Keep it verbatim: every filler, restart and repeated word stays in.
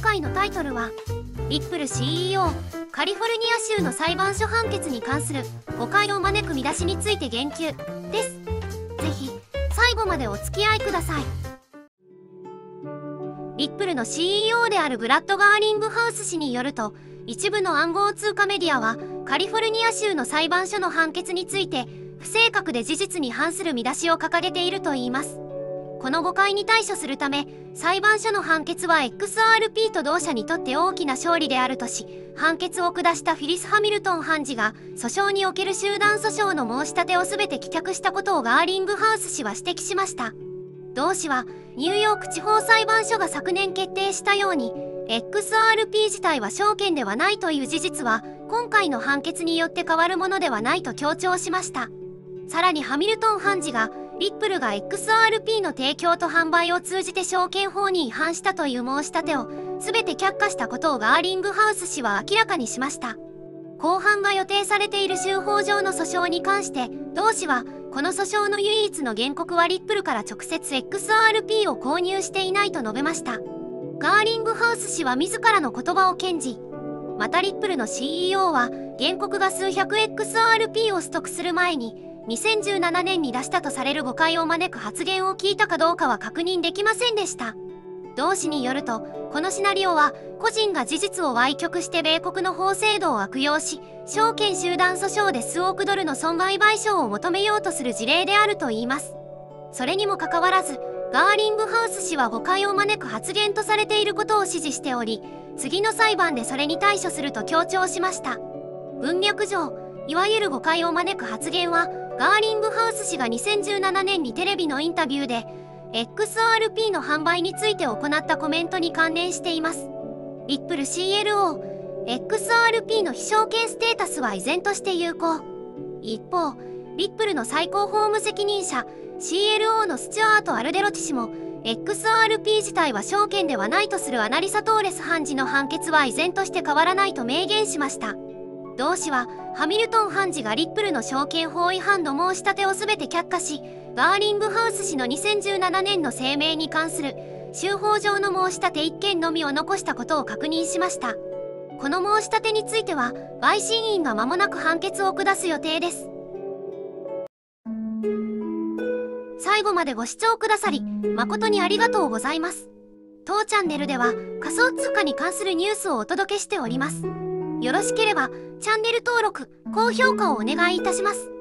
回のタイトルはリップル シーイーオー カリフォルニア州の裁判所判決に関する誤解を招く見出しについて言及です。ぜひ最後までお付き合いください。リップルの シーイーオー であるブラッド・ガーリングハウス氏によると、一部の暗号通貨メディアはカリフォルニア州の裁判所の判決について不正確で事実に反する見出しを掲げているといいます。この誤解に対処するため、裁判所の判決は エックスアールピー と同社にとって大きな勝利であるとし、判決を下したフィリス・ハミルトン判事が訴訟における集団訴訟の申し立てを全て棄却したことをガーリングハウス氏は指摘しました。同氏はニューヨーク地方裁判所が昨年決定したように エックスアールピー 自体は証券ではないという事実は今回の判決によって変わるものではないと強調しました。さらにハミルトン判事がリップルが エックスアールピー の提供と販売を通じて証券法に違反したという申し立てを全て却下したことをガーリングハウス氏は明らかにしました。公判が予定されている州法上の訴訟に関して同氏はこの訴訟の唯一の原告はリップルから直接 エックスアールピー を購入していないと述べました。ガーリングハウス氏は自らの言葉を堅持。またリップルの シーイーオー は原告が数百 エックスアールピー を取得する前ににせんじゅうななねんに出したとされる誤解を招く発言を聞いたかどうかは確認できませんでした。同氏によると、このシナリオは個人が事実を歪曲して米国の法制度を悪用し、証券集団訴訟で数億ドルの損害賠償を求めようとする事例であるといいます。それにもかかわらず、ガーリングハウス氏は誤解を招く発言とされていることを支持しており、次の裁判でそれに対処すると強調しました。文脈上、いわゆる誤解を招く発言は、ガーリングハウス氏がにせんじゅうななねんにテレビのインタビューで、エックスアールピー の販売について行ったコメントに関連しています。リップル シーエルオー、エックスアールピー の非証券ステータスは依然として有効。一方、リップルの最高法務責任者 シーエルオー のスチュアート・アルデロチ氏も エックスアールピー 自体は証券ではないとするアナリサ・トーレス判事の判決は依然として変わらないと明言しました。同氏はハミルトン判事がリップルの証券法違反の申し立てを全て却下し、ガーリングハウス氏のにせんじゅうななねんの声明に関する州法上の申し立ていっけんのみを残したことを確認しました。この申し立てについては陪審員が間もなく判決を下す予定です。最後までご視聴くださり誠にありがとうございます。当チャンネルでは仮想通貨に関するニュースをお届けしております。よろしければチャンネル登録、高評価をお願いいたします。